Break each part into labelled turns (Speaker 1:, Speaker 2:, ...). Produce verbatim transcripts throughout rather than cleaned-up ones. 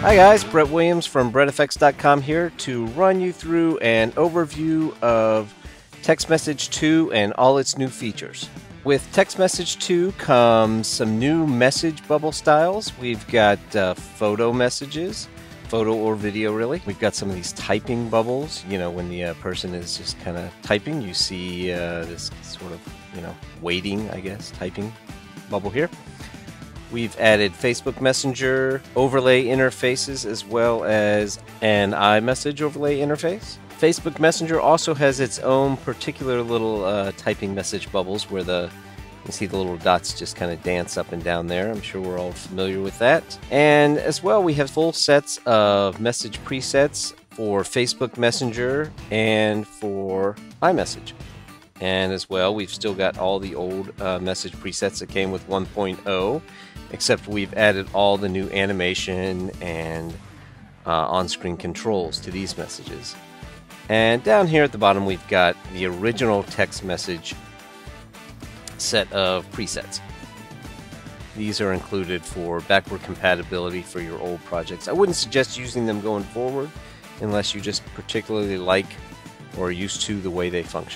Speaker 1: Hi guys, Brett Williams from Bret F X dot com here to run you through an overview of TextMessage two and all its new features. With TextMessage two comes some new message bubble styles. We've got uh, photo messages, photo or video really. We've got some of these typing bubbles. You know, when the uh, person is just kind of typing, you see uh, this sort of, you know, waiting, I guess, typing bubble here. We've added Facebook Messenger overlay interfaces as well as an iMessage overlay interface. Facebook Messenger also has its own particular little uh, typing message bubbles where the you see the little dots just kind of dance up and down there. I'm sure we're all familiar with that. And as well, we have full sets of message presets for Facebook Messenger and for iMessage. And as well, we've still got all the old uh, message presets that came with one point oh, except we've added all the new animation and uh, on-screen controls to these messages. And down here at the bottom, we've got the original text message set of presets. These are included for backward compatibility for your old projects. I wouldn't suggest using them going forward unless you just particularly like or are used to the way they function.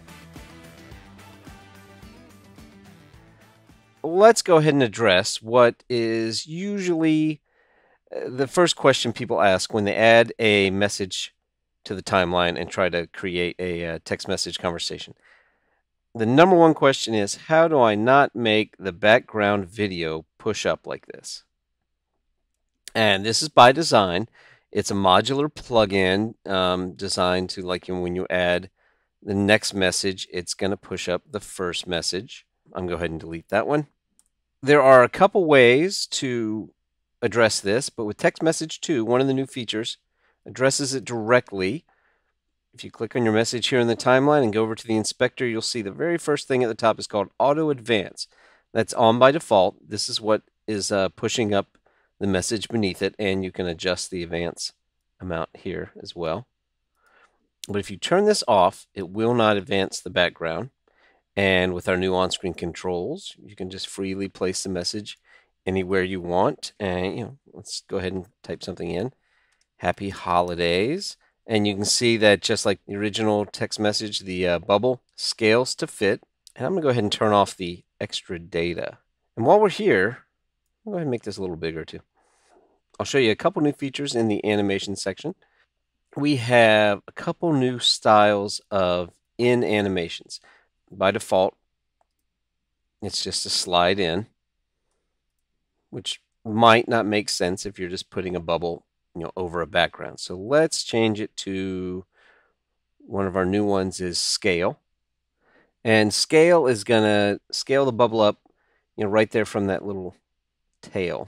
Speaker 1: Let's go ahead and address what is usually the first question people ask when they add a message to the timeline and try to create a uh, text message conversation. The number one question is, how do I not make the background video push up like this? And this is by design. It's a modular plugin um, designed to, like, when you add the next message, it's going to push up the first message. I'm going to go ahead and delete that one. There are a couple ways to address this, but with TextMessage two, one of the new features addresses it directly. If you click on your message here in the timeline and go over to the inspector, you'll see the very first thing at the top is called Auto Advance. That's on by default. This is what is uh, pushing up the message beneath it, and you can adjust the advance amount here as well. But if you turn this off, it will not advance the background. And with our new on-screen controls, you can just freely place the message anywhere you want. And, you know, let's go ahead and type something in. Happy holidays. And you can see that just like the original text message, the uh, bubble scales to fit. And I'm going to go ahead and turn off the extra data. And while we're here, I'll go ahead and make this a little bigger too. I'll show you a couple new features in the animation section. We have a couple new styles of in animations. By default, it's just a slide in, which might not make sense if you're just putting a bubble, you know, over a background. So let's change it to one of our new ones is scale. And scale is going to scale the bubble up, you know, right there from that little tail.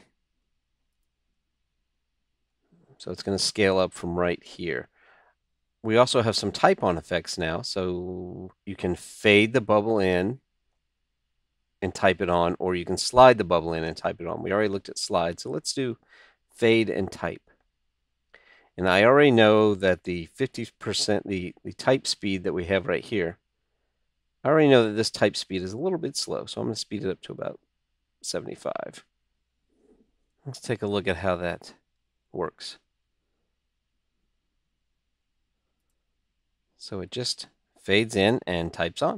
Speaker 1: So it's going to scale up from right here. We also have some type-on effects now, so you can fade the bubble in and type it on, or you can slide the bubble in and type it on. We already looked at slide, so let's do fade and type. And I already know that the fifty percent, the, the type speed that we have right here, I already know that this type speed is a little bit slow, so I'm going to speed it up to about seventy-five. Let's take a look at how that works. So it just fades in and types on.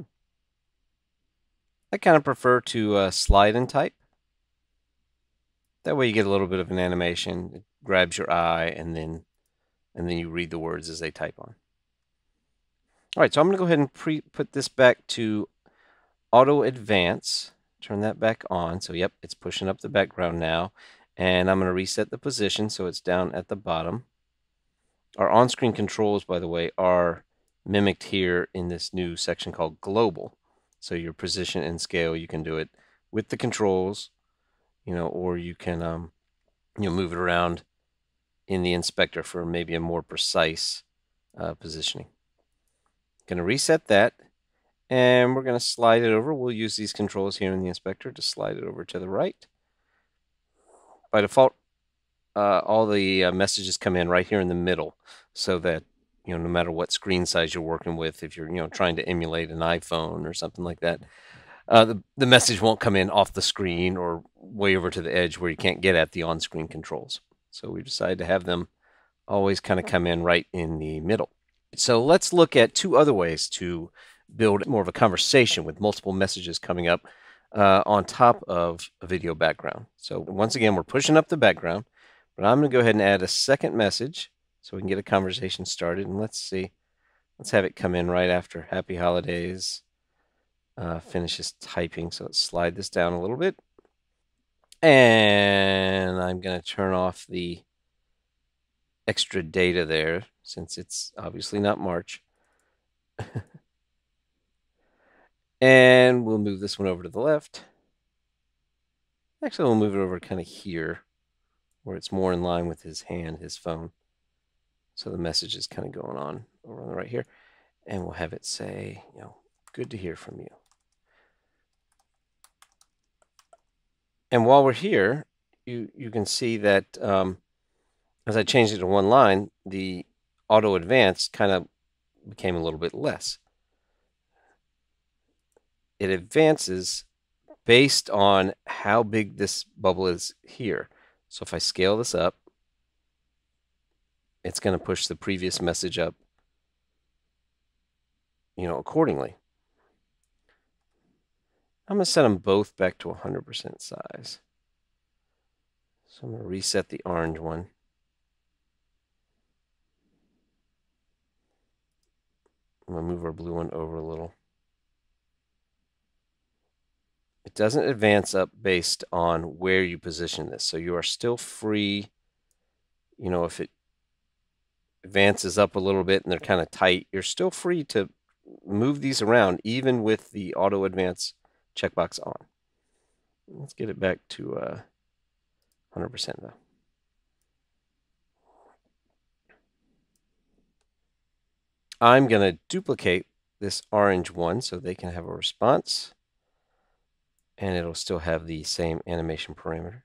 Speaker 1: I kind of prefer to uh, slide and type. That way you get a little bit of an animation. It grabs your eye and then and then you read the words as they type on. All right, so I'm going to go ahead and pre put this back to Auto Advance. Turn that back on. So yep, it's pushing up the background now. And I'm going to reset the position so it's down at the bottom. Our on-screen controls, by the way, are mimicked here in this new section called Global. So your position and scale, you can do it with the controls, you know, or you can um, you know, move it around in the inspector for maybe a more precise uh, positioning. Going to reset that, and we're going to slide it over. We'll use these controls here in the inspector to slide it over to the right. By default, uh, all the uh, messages come in right here in the middle, so that, you know, no matter what screen size you're working with, if you're, you know, trying to emulate an iPhone or something like that, uh, the, the message won't come in off the screen or way over to the edge where you can't get at the on-screen controls. So we decided to have them always kind of come in right in the middle. So let's look at two other ways to build more of a conversation with multiple messages coming up uh, on top of a video background. So once again, we're pushing up the background, but I'm going to go ahead and add a second message so we can get a conversation started. And let's see, let's have it come in right after Happy Holidays uh, finishes typing. So let's slide this down a little bit. And I'm going to turn off the extra data there since it's obviously not March. And we'll move this one over to the left. Actually, we'll move it over kind of here where it's more in line with his hand, his phone. So the message is kind of going on over on the right here. And we'll have it say, you know, good to hear from you. And while we're here, you, you can see that um, as I changed it to one line, the auto advance kind of became a little bit less. It advances based on how big this bubble is here. So if I scale this up, it's going to push the previous message up, you know, accordingly. I'm going to set them both back to one hundred percent size. So I'm going to reset the orange one. I'm going to move our blue one over a little. It doesn't advance up based on where you position this. So you are still free, you know, if it advances up a little bit and they're kind of tight, you're still free to move these around even with the auto advance checkbox on. Let's get it back to uh, one hundred percent though. I'm going to duplicate this orange one so they can have a response. And it'll still have the same animation parameter.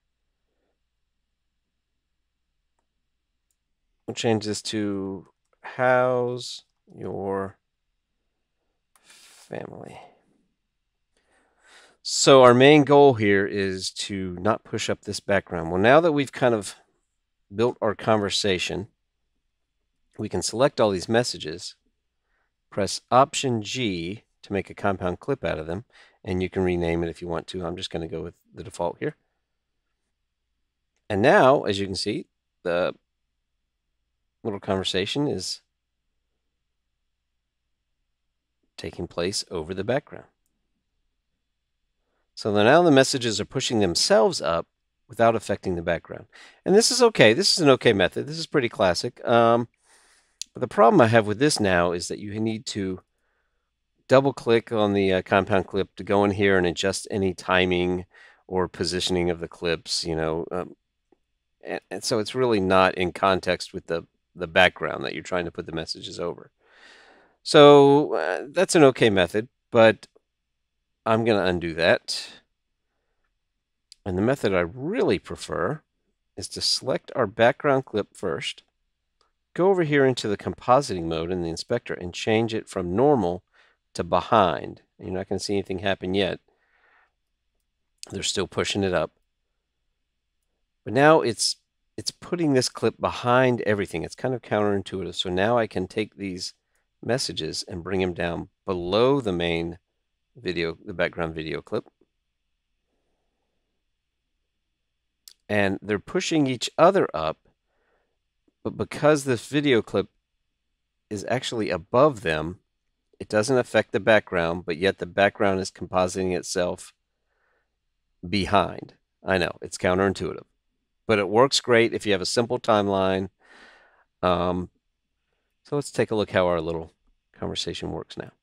Speaker 1: We'll change this to how's your family. So our main goal here is to not push up this background. Well, now that we've kind of built our conversation, we can select all these messages, press Option G to make a compound clip out of them, and you can rename it if you want to. I'm just going to go with the default here. And now, as you can see, the little conversation is taking place over the background. So now the messages are pushing themselves up without affecting the background. And this is okay. This is an okay method. This is pretty classic. Um, but the problem I have with this now is that you need to double click on the uh, compound clip to go in here and adjust any timing or positioning of the clips, you know. Um, and, and so it's really not in context with the, the background that you're trying to put the messages over. So uh, that's an okay method, but I'm going to undo that. And the method I really prefer is to select our background clip first, go over here into the compositing mode in the inspector and change it from normal to behind. You're not going to see anything happen yet. They're still pushing it up. But now it's it's putting this clip behind everything. It's kind of counterintuitive. So now I can take these messages and bring them down below the main video, the background video clip. And they're pushing each other up, but because this video clip is actually above them, it doesn't affect the background, but yet the background is compositing itself behind. I know, it's counterintuitive, but it works great if you have a simple timeline. Um, so let's take a look how our little conversation works now.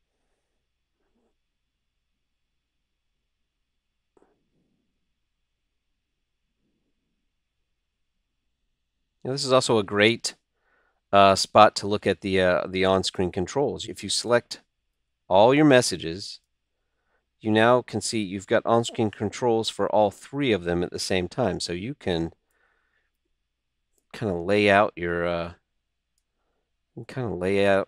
Speaker 1: Now, this is also a great uh, spot to look at the uh, the on-screen controls. If you select all your messages, you now can see you've got on-screen controls for all three of them at the same time. So you can kind of lay out your uh, kind of lay out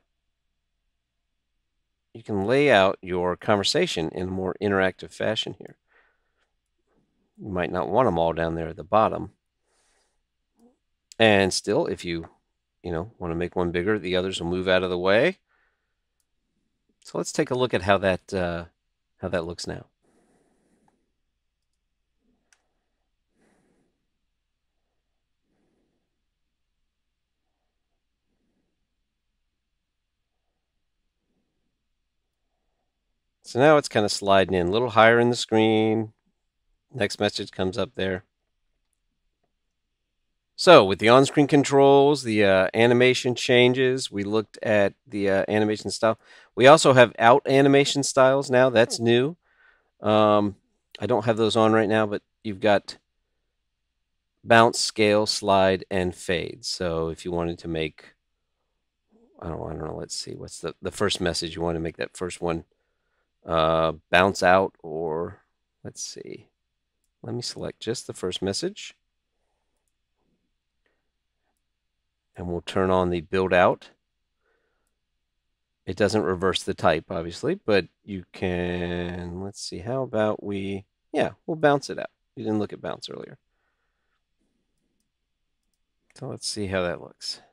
Speaker 1: you can lay out your conversation in a more interactive fashion here. You might not want them all down there at the bottom. And still, if you, you know, want to make one bigger, the others will move out of the way. So let's take a look at how that uh, how that looks now. So now it's kind of sliding in a little higher in the screen. Next message comes up there. So with the on-screen controls, the uh, animation changes, we looked at the uh, animation style. We also have out animation styles now. That's new. Um, I don't have those on right now, but you've got bounce, scale, slide, and fade. So if you wanted to make, I don't, I don't know, let's see, what's the, the first message? You want to make that first one uh, bounce out, or let's see. Let me select just the first message. And we'll turn on the build out. It doesn't reverse the type, obviously, but you can, let's see, how about we, yeah, we'll bounce it out. We didn't look at bounce earlier. So let's see how that looks.